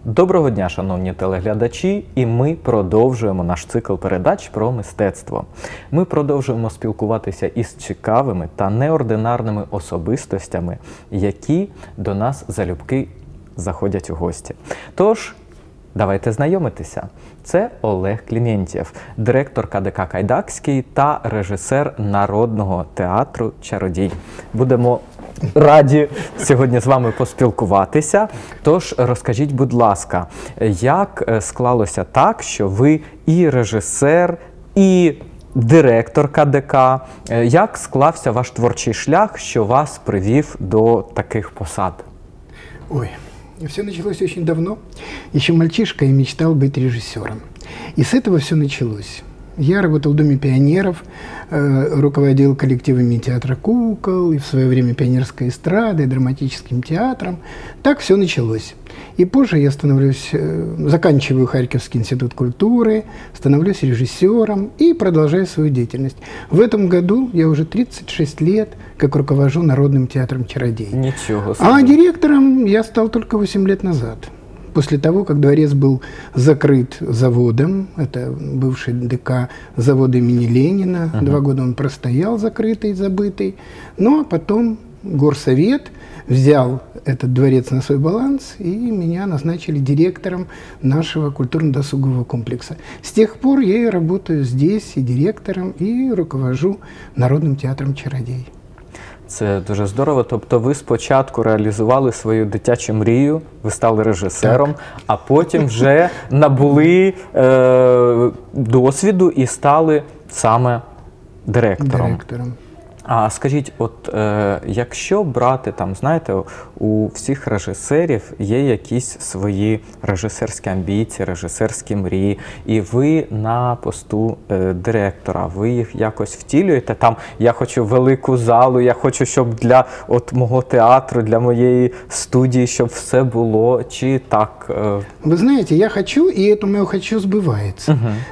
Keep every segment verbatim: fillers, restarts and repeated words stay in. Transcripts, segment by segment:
Доброго дня, шановні телеглядачі, і ми продовжуємо наш цикл передач про мистецтво. Ми продовжуємо спілкуватися із цікавими та неординарними особистостями, які до нас залюбки заходять у гості. Тож, давайте знайомитися. Це Олег Кліментьєв, директор ка де ка «Кайдакський» та режисер Народного театру «Чародій». Будемо раді сьогодні з вами поспілкуватися. Тож розкажіть, будь ласка, як склалося так, що ви і режисер, і директор ка де ка, як склався ваш творчий шлях, що вас привів до таких посад? Ой, все началось очень давно. Еще мальчишка и мечтал быть режиссером. И с этого все началось. Я работал в Доме пионеров, э, руководил коллективами театра кукол, и в свое время пионерской эстрадой, драматическим театром. Так все началось. И позже я становлюсь, э, заканчиваю Харьковский институт культуры, становлюсь режиссером и продолжаю свою деятельность. В этом году я уже тридцать шесть лет как руковожу Народным театром «Чародей». Ничего себе. А директором я стал только восемь лет назад. После того, как дворец был закрыт заводом, это бывший ДК завод имени Ленина, uh-huh. два года он простоял закрытый, забытый, ну а потом горсовет взял этот дворец на свой баланс, и меня назначили директором нашего культурно-досугового комплекса. С тех пор я и работаю здесь, и директором, и руковожу Народным театром «Чародей». Це дуже здорово. Тобто ви спочатку реалізували свою дитячу мрію, ви стали режисером, так. а потім вже набули е, досвіду і стали саме директором. Директором. А скажіть, от е, якщо брати, там, знаєте, у всіх режисерів є якісь свої режисерські амбіції, режисерські мрії, і ви на посту е, директора, ви їх якось втілюєте, там, я хочу велику залу, я хочу, щоб для от, мого театру, для моєї студії, щоб все було, чи так? Е... Вы знаете, я хочу, и это мое «хочу» сбывается.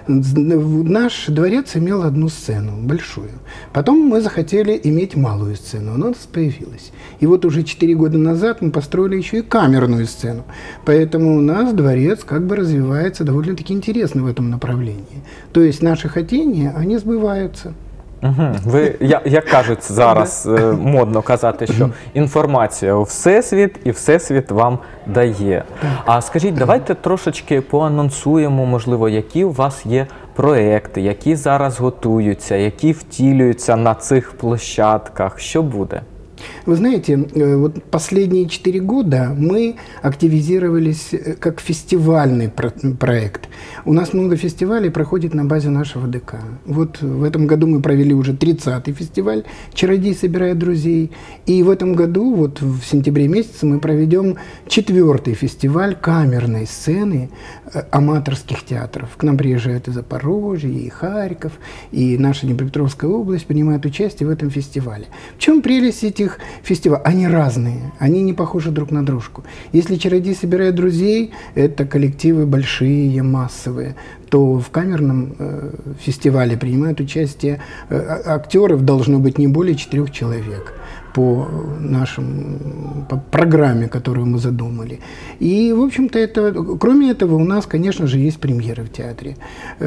Угу. Наш дворец имел одну сцену, большую. Потом мы захотели иметь малую сцену, она у нас появилась. И вот уже четыре года назад мы построили еще и камерную сцену. Поэтому у нас дворец как бы развивается довольно-таки интересно в этом направлении. То есть наши хотения, они сбываются. Угу. Ви, я, як кажуть зараз, модно казати, що інформація у Всесвіт, і Всесвіт вам дає. А скажіть, давайте трошечки поанонсуємо, можливо, які у вас є проекти, які зараз готуються, які втілюються на цих площадках. Що буде? Вы знаете, вот последние четыре года мы активизировались как фестивальный проект. У нас много фестивалей проходит на базе нашего ДК. Вот в этом году мы провели уже тридцатый фестиваль «Чародей собирает друзей». И в этом году, вот в сентябре месяце, мы проведем четвертый фестиваль камерной сцены аматорских театров. К нам приезжают и Запорожье, и Харьков, и наша Днепропетровская область принимает участие в этом фестивале. В чем прелесть этих фестивалей? Они разные, они не похожи друг на дружку. Если «Чародей собирает друзей» — это коллективы большие, массовые, то в камерном э, фестивале принимают участие э, актеров должно быть не более четырех человек по нашим, по программе, которую мы задумали. И, в общем-то, это, кроме этого, у нас, конечно же, есть премьеры в театре.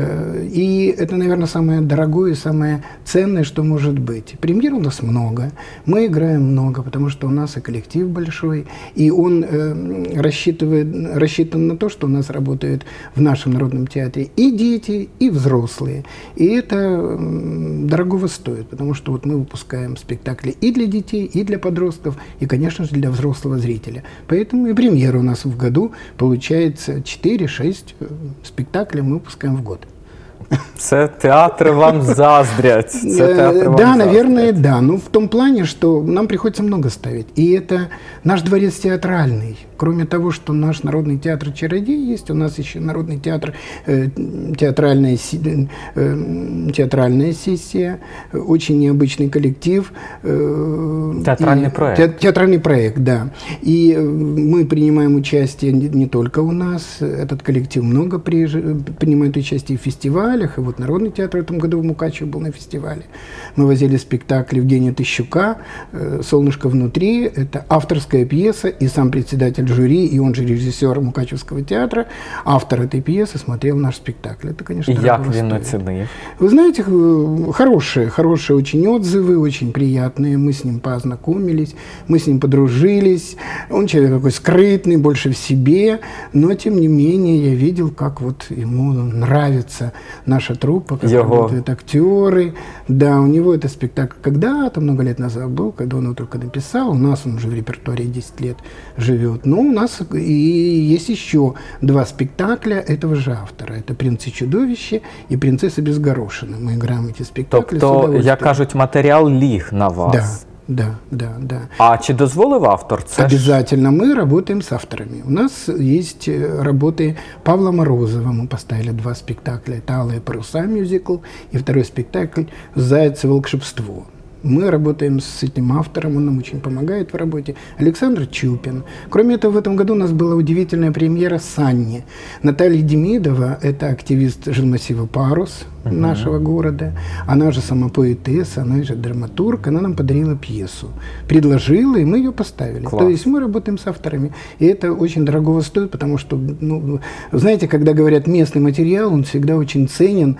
И это, наверное, самое дорогое и самое ценное, что может быть. Премьер у нас много, мы играем много, потому что у нас и коллектив большой, и он э, рассчитывает, рассчитан на то, что у нас работают в нашем Народном театре и дети, и взрослые. И это э, дорогого стоит, потому что вот мы выпускаем спектакли и для детей, и для подростков, и, конечно же, для взрослого зрителя. Поэтому и премьера у нас в году получается четыре-шесть спектаклей мы выпускаем в год. Це театры вам заздрят. Це театры вам да, наверное, да. Ну, в том плане, что нам приходится много ставить. И это наш дворец театральный. Кроме того, что наш Народный театр «Чародей» есть, у нас еще Народный театр, э, театральная, э, театральная сессия, очень необычный коллектив. Э, театральный и, проект. Те, театральный проект, да. И мы принимаем участие не, не только у нас, этот коллектив много приезж... принимает участие в фестивале, фестивалях, и вот Народный театр в этом году в Мукачево был на фестивале. Мы возили спектакль Евгения Тыщука «Солнышко внутри». Это авторская пьеса, и сам председатель жюри, и он же режиссер Мукачевского театра, автор этой пьесы, смотрел наш спектакль. Это, конечно, и як він стоит. оцінив? Вы знаете, хорошие, хорошие очень отзывы, очень приятные. Мы с ним познакомились, мы с ним подружились. Он человек такой скрытный, больше в себе, но тем не менее я видел, как вот ему нравится наша труппа, как Его... работают актеры. Да, у него это спектакль когда-то, много лет назад был, когда он его только написал. У нас он уже в репертуаре десять лет живет. Но у нас и есть еще два спектакля этого же автора. Это «Принц и чудовище» и «Принцесса без горошины». Мы играем эти спектакли. Тобто, як кажуть, матеріал ліг на вас. Да. Да, да, да. А чи дозволив автор це? Обязательно. Мы работаем с авторами. У нас есть работы Павла Морозова. Мы поставили два спектакля. Это «Алые паруса» мюзикл и второй спектакль «Заяц и волшебство». Мы работаем с этим автором, он нам очень помогает в работе. Александр Чупин. Кроме этого, в этом году у нас была удивительная премьера «Санни». Наталья Демидова – это активист жилмассива «Парус» uh-huh. нашего города. Она же сама поэтесса, она же драматург. Она нам подарила пьесу. Предложила, и мы ее поставили. Класс. То есть мы работаем с авторами. И это очень дорогого стоит, потому что, ну, знаете, когда говорят «местный материал», он всегда очень ценен,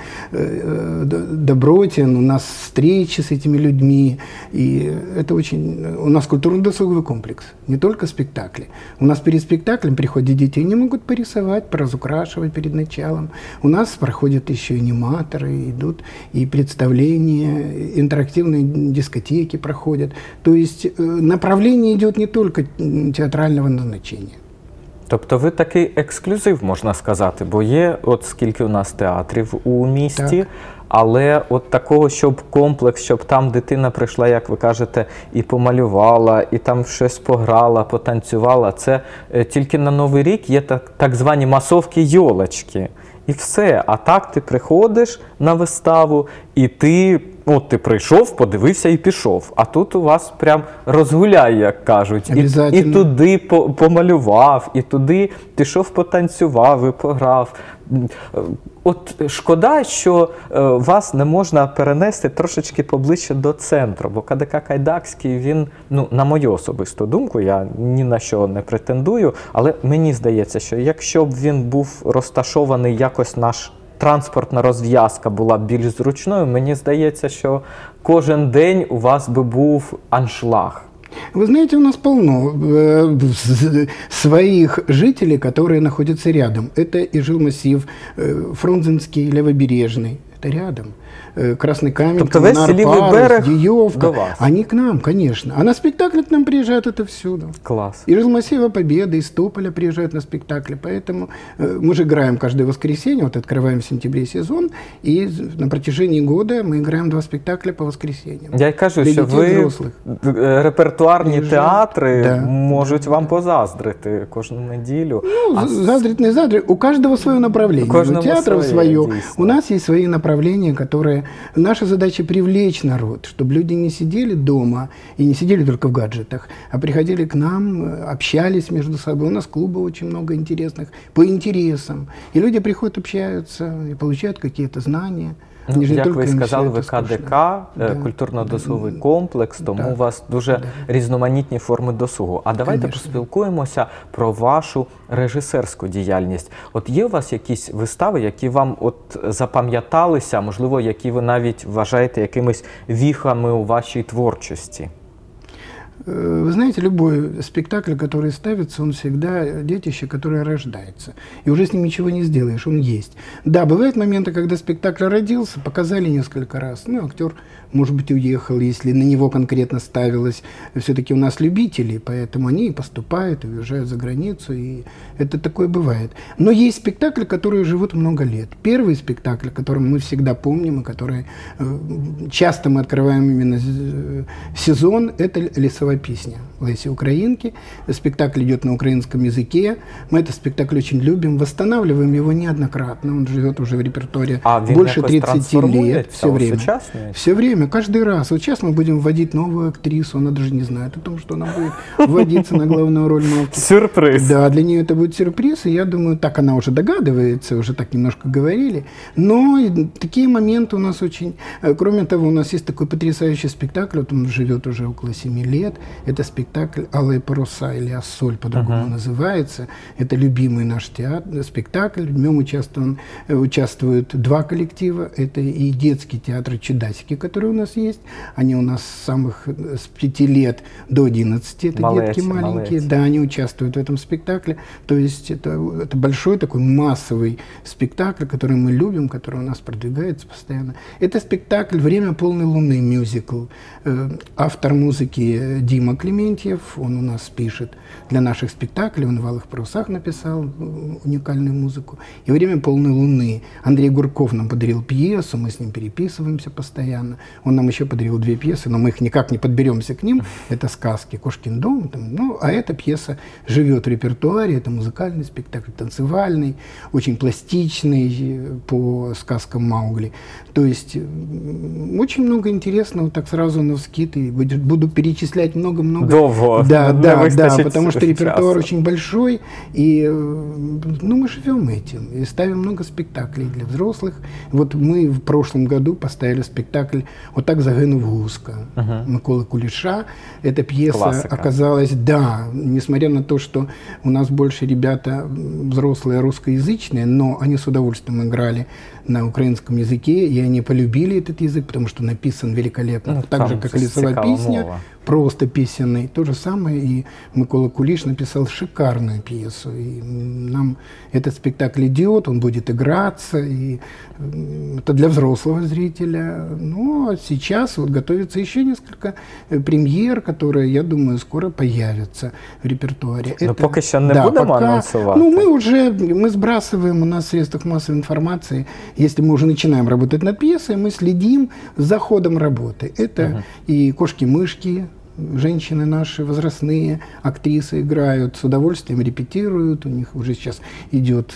э, добротен. У нас встречи с этими людьми. И это очень... У нас культурно-досуговый комплекс, не только спектакли. У нас перед спектаклем приходят дети, они могут порисовать, поразукрашивать перед началом. У нас проходят еще аниматоры, идут и представления, интерактивные дискотеки проходят. То есть направление идет не только театрального назначения. Тобто ви такий ексклюзив, можна сказати, бо є, от скільки у нас театрів у місті, так. Але от такого, щоб комплекс, щоб там дитина прийшла, як ви кажете, і помалювала, і там щось пограла, потанцювала, це е, тільки на Новий рік є так, так звані масовки йолочки. І все. А так ти приходиш на виставу, і ти, от ти прийшов, подивився і пішов. А тут у вас прям розгуляй, як кажуть. І, і туди по, помалював, і туди пішов, потанцював і пограв. От шкода, що е, вас не можна перенести трошечки поближче до центру, бо КДК Кайдакський, він, ну, на мою особисту думку, я ні на що не претендую, але мені здається, що якщо б він був розташований, якось наш транспортна розв'язка була більш зручною, мені здається, що кожен день у вас би був аншлаг. Вы знаете, у нас полно э, своих жителей, которые находятся рядом. Это и жилмассив э, Фрунзенский, Левобережный. Это рядом. Красный Камень, тобто весь Селівий берег Диевка. Они к нам, конечно. А на спектакли к нам приезжают отовсюду. Класс. И жилмассива Победы, из Тополя приезжают на спектакли. Поэтому э, мы же играем каждое воскресенье. Вот открываем в сентябре сезон. И на протяжении года мы играем два спектакля по воскресеньям. Я й кажу, що ви репертуарні театри да. можуть вам позаздрити кожну неділю. Ну, а... заздрить, не заздрить. У каждого свое направление. У, у театров свое. Дійсно. У нас есть свои направления, которые... Наша задача привлечь народ, чтобы люди не сидели дома и не сидели только в гаджетах, а приходили к нам, общались между собой. У нас клубов очень много интересных, по интересам. И люди приходят, общаются и получают какие-то знания. Ну, як ви сказали, ви КДК, да. культурно-досуговий комплекс, тому так. у вас дуже да. різноманітні форми досугу. А давайте Конечно. поспілкуємося про вашу режисерську діяльність. От є у вас якісь вистави, які вам от запам'яталися, можливо, які ви навіть вважаєте якимись віхами у вашій творчості? Вы знаете, любой спектакль, который ставится, он всегда детище, которое рождается. И уже с ним ничего не сделаешь, он есть. Да, бывают моменты, когда спектакль родился, показали несколько раз. Ну, актер, может быть, уехал, если на него конкретно ставилось. Все-таки у нас любители, поэтому они поступают и уезжают за границу, и это такое бывает. Но есть спектакли, которые живут много лет. Первый спектакль, который мы всегда помним, и который часто мы открываем именно сезон, это «Лесовая песня Леси Украинки. Спектакль идет на украинском языке. Мы этот спектакль очень любим, восстанавливаем его неоднократно. Он живет уже в репертуаре а больше тридцати лет. Все время. Сучасный? Все время, каждый раз. Вот сейчас мы будем вводить новую актрису, она даже не знает о том, что она будет вводиться на главную роль Малки. Сюрприз. Да, для нее это будет сюрприз, и я думаю, так она уже догадывается, уже так немножко говорили. Но такие моменты у нас очень... Кроме того, у нас есть такой потрясающий спектакль, вот он живет уже около семи лет. Это спектакль «Алые паруса» или «Ассоль» по-другому uh-huh. называется. Это любимый наш театр, спектакль. В нем участвуют, участвуют два коллектива. Это и детский театр «Чудасики», который у нас есть. Они у нас с самых с пяти лет до одиннадцати. Это малети, детки маленькие. малети. Да, они участвуют в этом спектакле. То есть это, это большой такой массовый спектакль, который мы любим, который у нас продвигается постоянно. Это спектакль «Время полной луны», мюзикл. Автор музыки Дима Клементьев, он у нас пишет для наших спектаклей, он в «Алых парусах» написал уникальную музыку. И «Время полной луны». Андрей Гурков нам подарил пьесу, мы с ним переписываемся постоянно. Он нам еще подарил две пьесы, но мы их никак не подберемся к ним. Это сказки «Кошкин дом». Там, ну, а эта пьеса живет в репертуаре, это музыкальный спектакль, танцевальный, очень пластичный по сказкам Маугли. То есть очень много интересного, так сразу навскид, и буду перечислять много-много. Довго. Да, да, да, потому что репертуар часа. Очень большой, и ну, мы живем этим, и ставим много спектаклей для взрослых. Вот мы в прошлом году поставили спектакль «Вот так загинув Гуска» uh-huh. Миколы Кулеша. Эта пьеса Классика. Оказалась, да, несмотря на то, что у нас больше ребята взрослые русскоязычные, но они с удовольствием играли на украинском языке, и они полюбили этот язык, потому что написан великолепно, ну, так же, как и «Лесовая песня», мова. Просто песенный. То же самое и Микола Кулиш написал шикарную пьесу. И нам этот спектакль идет, он будет играться, и это для взрослого зрителя. Ну, а сейчас вот готовится еще несколько премьер, которые, я думаю, скоро появятся в репертуаре. Но это, пока еще не да, будем пока, анонсировать. Ну, мы уже, мы сбрасываем, у нас в средствах массовой информации, если мы уже начинаем работать над пьесой, мы следим за ходом работы. Это uh-huh. и «Кошки-мышки», женщины наши возрастные, актрисы играют, с удовольствием репетируют, у них уже сейчас идет,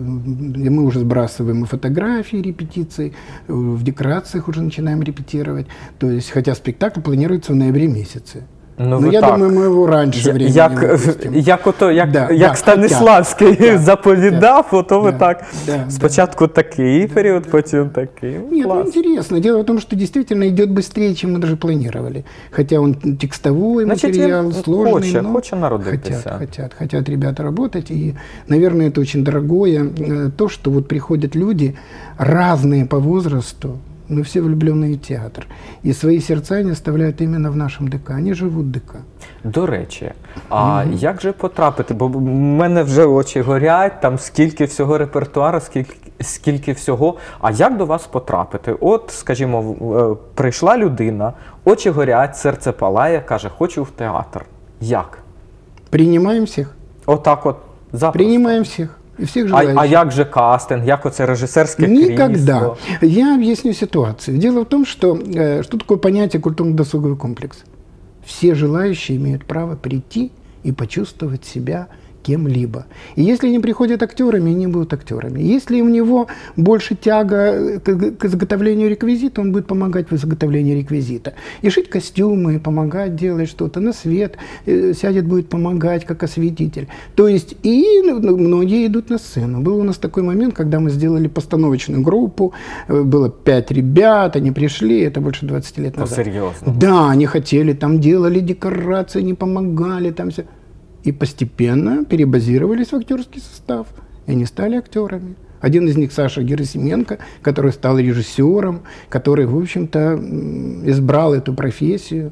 мы уже сбрасываем и фотографии репетиций, в декорациях уже начинаем репетировать, то есть, хотя спектакль планируется в ноябре месяце. Ну, ну я так. думаю, ми його раніше времени як, як, ото, як, да, як да, Станиславський да, заповідав, да, ото ви да, так, да, спочатку да, такий да, період, да, потім такий. Нет, ну, интересно. Дело в том, что действительно идет быстрее, чем мы даже планировали. Хотя он текстовой Значит, материал, сложный, хоче, но хоче хотят, хотят, хотят ребята работать. И, наверное, это очень дорогое. То, что вот приходят люди разные по возрасту, но все влюбленные в театр. И свои сердца они оставляют именно в нашем ДК. Они живут в ДК. До речі, а mm-hmm. як же потрапити? Бо в мене вже очі горять, там скільки всього репертуару, скільки, скільки всього. А як до вас потрапити? От, скажімо, прийшла людина, очі горять, серце палає, каже, хочу в театр. Як? Принимаем всех. Отак от, запросто. Принимаем всех. И всех желающих. А, а як же кастинг, як оце режисерське Никогда. крісло? Я объясню ситуацию. Дело в том, что, что такое понятие культурно-досуговый комплекс. Все желающие имеют право прийти и почувствовать себя кем-либо. И если они приходят актерами, они будут актерами. Если у него больше тяга к изготовлению реквизита, он будет помогать в изготовлении реквизита. И шить костюмы, помогать делать что-то на свет, сядет, будет помогать как осветитель. То есть и многие идут на сцену. Был у нас такой момент, когда мы сделали постановочную группу, было пять ребят, они пришли, это больше двадцати лет назад. Ну, серьезно? Да, они хотели, там делали декорации, они помогали, там все. И постепенно перебазировались в актерский состав, и они стали актерами. Один из них Саша Герасименко, который стал режиссером, который, в общем-то, избрал эту профессию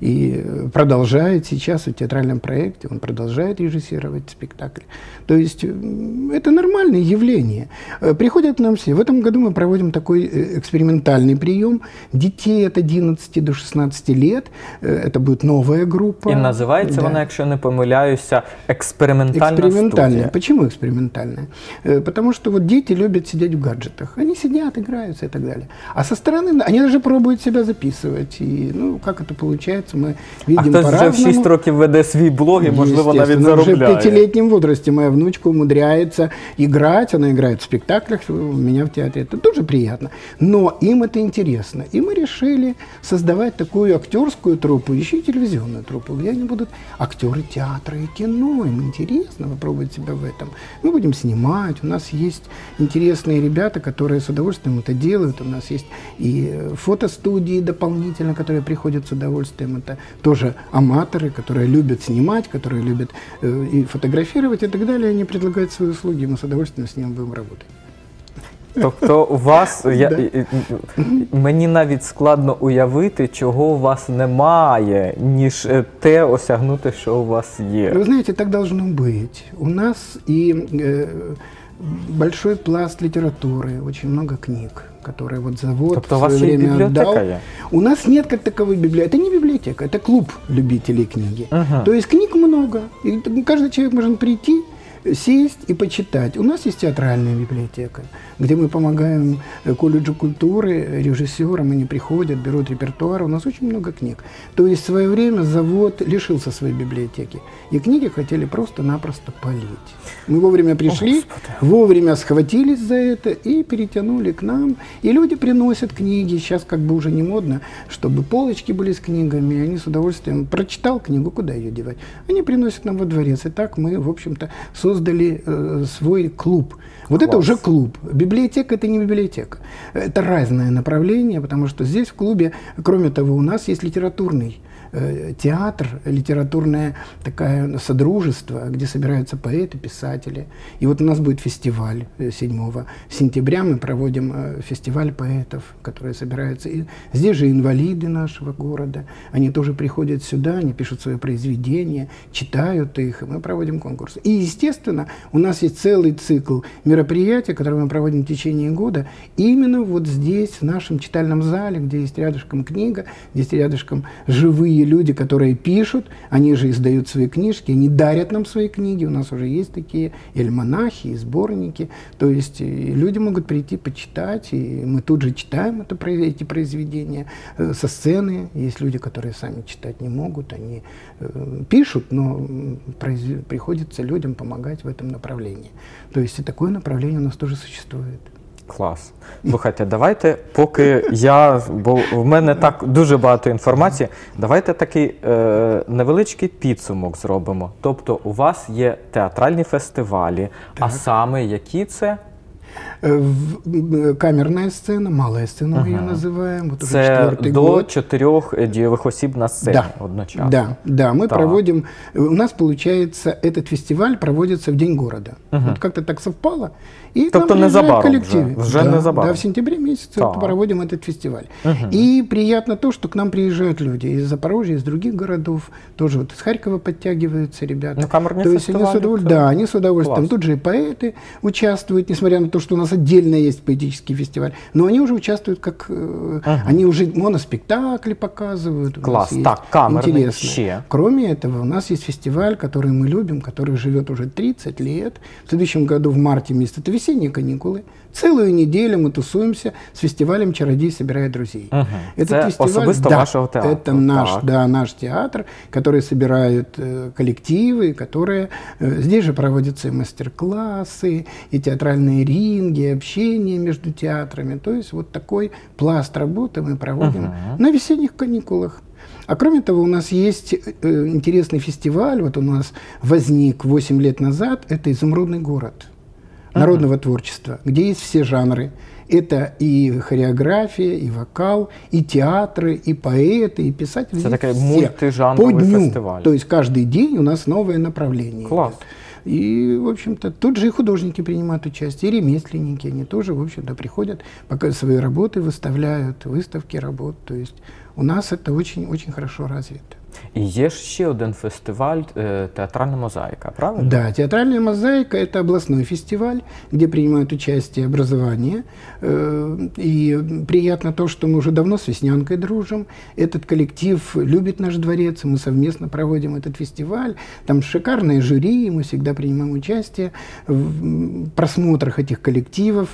и продолжает сейчас в театральном проекте, он продолжает режиссировать спектакль. То есть это нормальное явление. Приходят к нам все. В этом году мы проводим такой экспериментальный прием. Детей от одиннадцати до шестнадцати лет. Это будет новая группа. И называется да. она, якщо не помиляюся, экспериментальная Экспериментальная. студия. Почему экспериментальная? Потому что вот дети любят сидеть в гаджетах. Они сидят, играются и так далее. А со стороны, они даже пробуют себя записывать. И, ну, как это получается? развиваться, мы А видим хтось вже в по-разному. шість років веде свій блог і, можливо, навіть Естественно, уже в заробляє. пятилетнем возрасте моя внучка умудряется играть, она играет в спектаклях у меня в театре, это тоже приятно. Но им это интересно. И мы решили создавать такую актерскую труппу, еще и телевизионную труппу, где они будут актеры театра и кино, им интересно попробовать себя в этом. Мы будем снимать, у нас есть интересные ребята, которые с удовольствием это делают, у нас есть и фотостудии дополнительно, которые приходят с удовольствием, это тоже аматоры, которые любят снимать, которые любят э, и фотографировать и так далее, они предлагают свои услуги, мы с удовольствием с ними будем работать. Тобто у вас, я, Да. і- і- мені навіть складно уявити, чого у вас немає, ніж е, те осягнути, що у вас є. Вы знаете, так должно быть. У нас и э, большой пласт литературы, очень много книг, которые вот завод Тобто у в вас свое є і время бібліотека отдал. є? У нас нет как таковой библиотеки. Это не библиотека, это клуб любителей книги. Ага. То есть книг много. И каждый человек может прийти, сесть и почитать. У нас есть театральная библиотека, где мы помогаем э, колледжу культуры, режиссерам, они приходят, берут репертуар. У нас очень много книг. То есть в свое время завод лишился своей библиотеки. И книги хотели просто-напросто полить. Мы вовремя пришли, Господи. вовремя схватились за это и перетянули к нам. И люди приносят книги. Сейчас как бы уже не модно, чтобы полочки были с книгами. И они с удовольствием прочитал книгу, куда ее девать. Они приносят нам во дворец. И так мы, в общем-то, создали э, свой клуб. Вот Класс. это уже клуб. Библиотека – это не библиотека. Это разное направление, потому что здесь в клубе, кроме того, у нас есть литературный э, театр, литературное такое содружество, где собираются поэты, писатели. И вот у нас будет фестиваль э, седьмого сентября. Мы проводим э, фестиваль поэтов, которые собираются. И здесь же инвалиды нашего города. Они тоже приходят сюда, они пишут свои произведения, читают их, и мы проводим конкурсы. И, естественно, у нас есть целый цикл мероприятий, которые мы проводим в течение года, именно вот здесь, в нашем читальном зале, где есть рядышком книга, где есть рядышком живые люди, которые пишут, они же издают свои книжки, они дарят нам свои книги, у нас уже есть такие и альманахи, и сборники, то есть и люди могут прийти почитать, и мы тут же читаем это, эти произведения э, со сцены, есть люди, которые сами читать не могут, они э, пишут, но произ- приходится людям помогать в этом направлении. То есть и такое направление у нас тоже существует. Клас. Слухайте, давайте, поки я, бо в мене так дуже багато інформації, давайте такий е, невеличкий підсумок зробимо. Тобто у вас є театральні фестивалі, а саме які це? Э, в- Камерная сцена, малая сцена мы ее называем, вот уже Це четвертый до год. чотирьох е, дієвих осіб на сцені Да, одночасно. да, да, мы Так. проводим, у нас получается, этот фестиваль проводится в День города. Вот как-то так совпало. И к Тобто нам незабаром приезжают коллективы. вже, вже да, незабаром. да, в сентябре месяце Так. проводим этот фестиваль. И приятно то, что к нам приезжают люди из Запорожья, из других городов, тоже вот из Харькова подтягиваются ребята. Ну, камерные то есть они с фестивали, удоволь- это Да, они с удовольствием. класс. Тут же и поэты участвуют, несмотря на то, что у нас отдельно есть поэтический фестиваль, но они уже участвуют как... э, Они уже моноспектакли показывают. У Класс. нас есть Так, камерные интересные. вообще. Кроме этого, у нас есть фестиваль, который мы любим, который живет уже тридцать лет. В следующем году, в марте месяце, это весенние каникулы. Целую неделю мы тусуемся с фестивалем «Чародей собирает друзей». Мгм. Это особисто да, вашего театра. это наш, Так. да, наш театр, который собирает э, коллективы, которые... э, здесь же проводятся и мастер-классы, и театральные ринги, и общение между театрами. То есть вот такой пласт работы мы проводим Мгм. на весенних каникулах. А кроме того, у нас есть э, интересный фестиваль, вот у нас возник восемь лет назад, это «Изумрудный город» народного творчества, где есть все жанры. Это и хореография, и вокал, и театры, и поэты, и писатели. Это Здесь такой все. мультижанровый По дню. фестиваль. То есть каждый день у нас новое направление. Класс. идет. И, в общем-то, тут же и художники принимают участие, и ремесленники, они тоже, в общем-то, приходят, пока свои работы выставляют, выставки работ. То есть у нас это очень-очень хорошо развито. І є ж ще один фестиваль е, «Театральна мозаїка», правильно? Да, «Театральная мозаика» — это областной фестиваль, где принимают участие образование. Э, И приятно то, что мы уже давно с Веснянкой дружим. Этот коллектив любит наш дворец, мы совместно проводим этот фестиваль. Там шикарное жюри, мы всегда принимаем участие в просмотрах этих коллективов.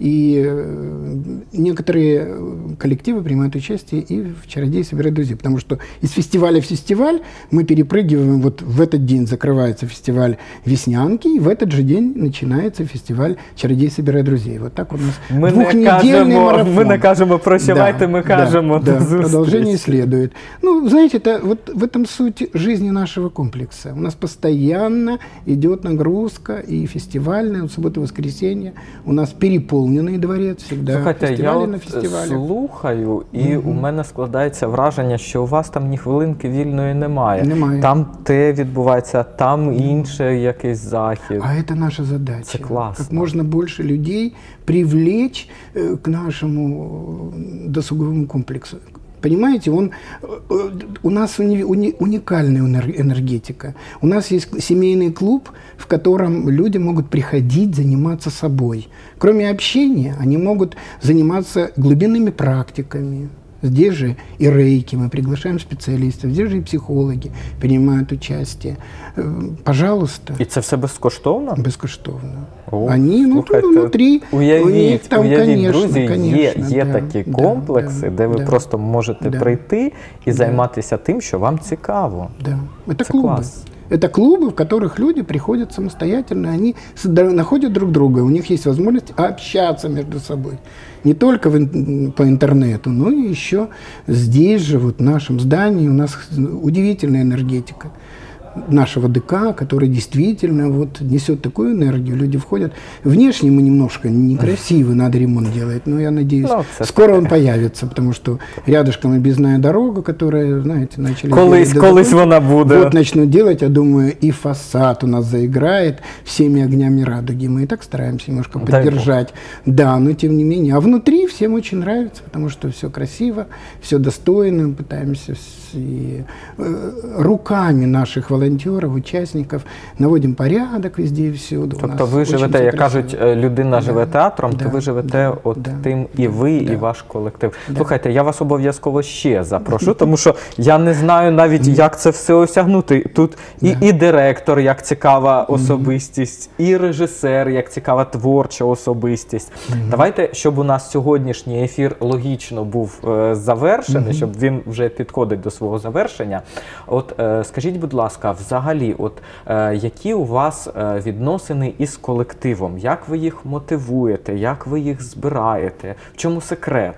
И э, некоторые коллективы принимают участие и в «Чародей собирает друзей», потому что из фестиваля в фестиваль мы перепрыгиваем. Вот в этот день закрывается фестиваль Веснянки, и в этот же день начинается фестиваль «Чародей собирает друзей». Вот так у нас Ми не двухнедельный кажемо, марафон. ми не кажемо прощавайте, ми кажемо да, до да, зустрічі. продолжение следует. Ну, знаете, это, вот в этом суть жизни нашего комплекса. У нас постоянно идет нагрузка и фестивальная, в субботу и воскресенье. У нас переполненный дворец, всегда Слухайте, я фестивали на от фестивалях. слухаю, і у мене складається враження, що у вас там ні хвилинки вільної немає. Немає. Там те відбувається, там інше якийсь захід. А это наша задача. Это классно. Как можно больше людей привлечь э, к нашему досуговому комплексу. Понимаете, он, э, у нас уни, уни, уникальная энер- энергетика. У нас есть семейный клуб, в котором люди могут приходить заниматься собой. Кроме общения, они могут заниматься глубинными практиками. Здесь же и рейки, мы приглашаем специалистов, здесь же и психологи принимают участие. Э, Пожалуйста. І це все безкоштовно? Безкоштовно. О, Они, ну, слухайте, тут внутри, уявіть, у них там, уявіть, конечно, друзі, є, конечно, є да, такі да, комплекси, да, де ви да, просто можете да, прийти і да. займатися тим, що вам цікаво. Да. Это Это клубы. класс. Это клубы, в которых люди приходят самостоятельно, они сда- находят друг друга, у них есть возможность общаться между собой. Не только в ин- по интернету, но и еще здесь же, вот в нашем здании, у нас удивительная энергетика нашего ДК, который действительно вот несет такую энергию, люди входят. Внешне мы немножко некрасивы, надо ремонт делать, но я надеюсь, Ну, це скоро таке. он появится, потому что рядышком объездная дорога, которая, знаете, начали Колись, делать, колись да, вона буде. вот начнут делать, я думаю, и фасад у нас заиграет всеми огнями радуги. Мы и так стараемся немножко Дай поддержать. Да, но тем не менее. А внутри всем очень нравится, потому что все красиво, все достойно. Пытаемся с- и, э, руками наших волонтеров, участников наводим порядок везде и всюду. У Тобто нас ви очень живете, всё як красиво. кажуть, е, людина живе театром, да, то ви живете да, от да, тим і ви, да. і ваш колектив. Да. Слухайте, я вас обов'язково ще запрошу, тому що я не знаю навіть, як це все осягнути. Тут і, Да. і директор, як цікава особистість, і режисер, як цікава творча особистість. Давайте, щоб у нас сьогоднішній ефір логічно був е, завершений, щоб він вже підходить до свого завершення. От е, скажіть, будь ласка, взагалі, от е, які у вас е, відносини із колективом? Як ви їх мотивуєте? Як ви їх збираєте? В чому секрет?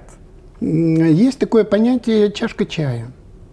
М, Есть такое понятие «чашка чая».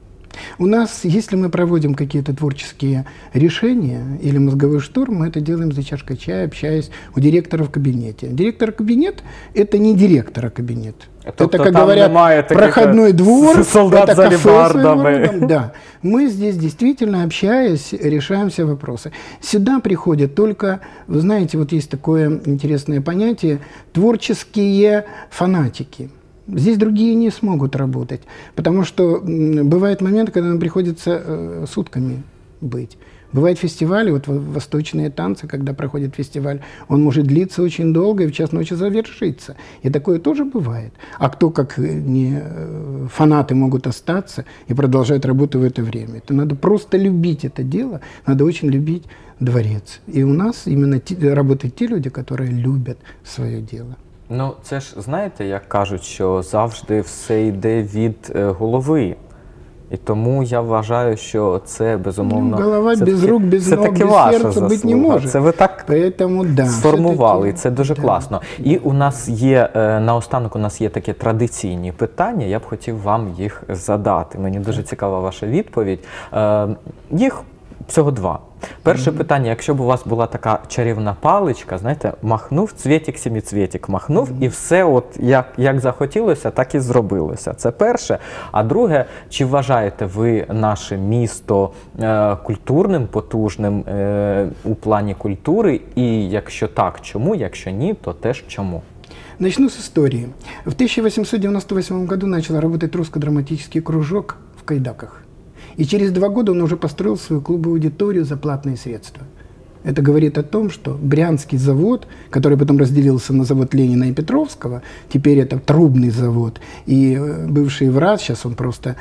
У нас, если мы проводим какие-то творческие решения или мозговой штурм, мы это делаем за чашкой чая, общаясь у директора в кабинете. Директор кабинет – это не директора кабинет. Тобто это, как там говорят, немає таких, проходной двор, солдат это за кафе своего лебардами. рода. Да. Мы здесь действительно, общаясь, решаем все вопросы. Сюда приходят только, вы знаете, вот есть такое интересное понятие – творческие фанатики. Здесь другие не смогут работать, потому что м, бывает момент, когда нам приходится э, сутками быть. Бывают фестивали, вот в- восточные танцы, когда проходит фестиваль, он может длиться очень долго и в час ночи завершиться. И такое тоже бывает. А кто, как э, не э, фанаты, могут остаться и продолжать работу в это время? Это надо просто любить это дело, надо очень любить дворец. И у нас именно те- работают те люди, которые любят свое дело. Ну, це ж, знаєте, як кажуть, що завжди все йде від е, голови. І тому я вважаю, що це, безумовно, Ну, голова це без таки- рук, без це ног, таки без ваша серця бути не заслуга. може. Це ви так Поэтому, да, сформували, і все-таки, це дуже да. класно. І у нас є, е, наостанок у нас є такі традиційні питання, я б хотів вам їх задати. Мені дуже цікава ваша відповідь. Е, Їх всього два. Перше mm-hmm. питання, якщо б у вас була така чарівна паличка, знаєте, махнув цвєтік, сіміцвєтік, махнув, mm-hmm. і все от як, як захотілося, так і зробилося. Це перше. А друге, чи вважаєте ви наше місто е, культурним, потужним е, у плані культури? І якщо так, чому? Якщо ні, то теж чому? Начну с истории. В тысяча восемьсот девяносто восьмом году начал работать русско-драматический кружок в Кайдаках. И через два года он уже построил свою клубную аудиторию за платные средства. Это говорит о том, что Брянский завод, который потом разделился на завод Ленина и Петровского, теперь это трубный завод, и бывший врач, сейчас он просто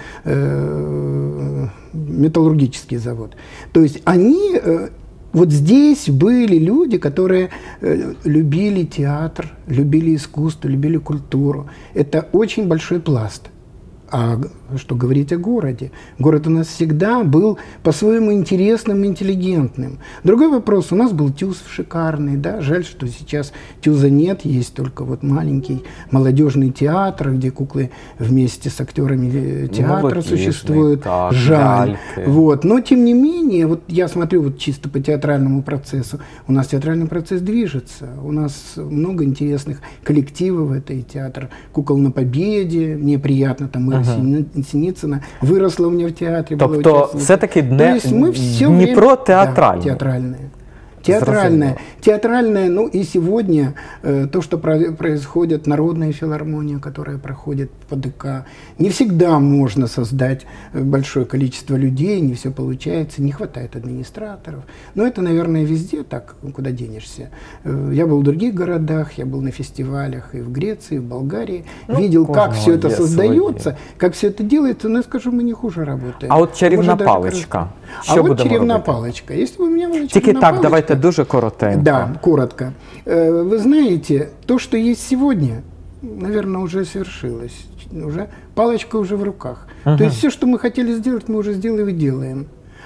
э, металлургический завод. То есть они, э, вот здесь были люди, которые э, любили театр, любили искусство, любили культуру. Это очень большой пласт. А что говорить о городе? Город у нас всегда был по-своему интересным, интеллигентным. Другой вопрос, у нас был ТЮЗ шикарный, да, жаль, что сейчас ТЮЗа нет, есть только вот маленький молодежный театр, где куклы вместе с актерами театра существуют. Так, жаль. гальки. Вот. Но тем не менее, вот я смотрю вот чисто по театральному процессу, у нас театральный процесс движется, у нас много интересных коллективов, это и театр «Кукол на Побєді», мне приятно, там Ира Синицына выросла у меня в театре. Тобто все-таки не Дніпро время... театральне. Да, театральное. Театральная, театральная, ну и сегодня э, то, что про происходит, народная филармония, которая проходит по ДК, не всегда можно создать большое количество людей, не все получается, не хватает администраторов. Но это, наверное, везде так, куда денешься. Э, я был в других городах, я был на фестивалях и в Греции, и в Болгарии, ну, видел, как все это создается, свои. Как все это делается, но я скажу, мы не хуже работаем. А от чарівна паличка. А Що вот чарівна робити? паличка. Если бы у меня была Тільки чарівна так, паличка, давайте дуже коротенько. Да, коротко. Вы знаете, то, что есть сегодня, наверное, уже свершилось. Уже, палочка уже в руках. Uh-huh. То есть все, что мы хотели сделать, мы уже сделаем и делаем.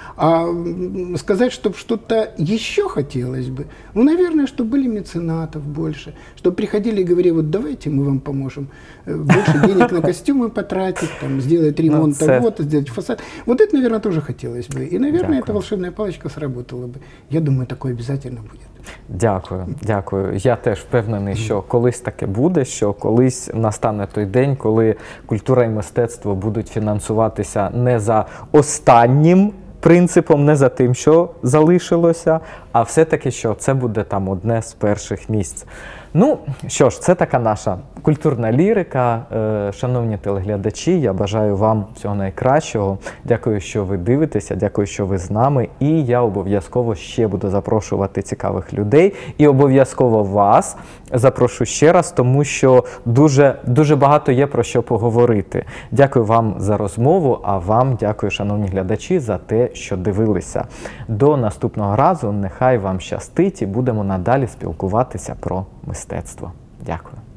А сказать, чтобы что-то еще хотелось бы, ну, наверное, чтобы были меценатов больше, чтобы приходили и говорили, вот давайте мы вам поможем больше денег на костюмы потратить, там, сделать ремонт того-то, сделать фасад. Вот это, наверное, тоже хотелось бы. И, наверное, эта волшебная палочка сработала бы. Я думаю, такое обязательно будет. Дякую, дякую. Я теж впевнений, що колись таке буде, що колись настане той день, коли культура і мистецтво будуть фінансуватися не за останнім принципом, не за тим, що залишилося, а все-таки, що це буде там одне з перших місць. Ну, що ж, це така наша культурна лірика. Шановні телеглядачі, я бажаю вам всього найкращого. Дякую, що ви дивитеся, дякую, що ви з нами. І я обов'язково ще буду запрошувати цікавих людей. І обов'язково вас запрошу ще раз, тому що дуже, дуже багато є про що поговорити. Дякую вам за розмову, а вам дякую, шановні глядачі, за те, що дивилися. До наступного разу, нехай вам щастить і будемо надалі спілкуватися про мистецтво. Дякую.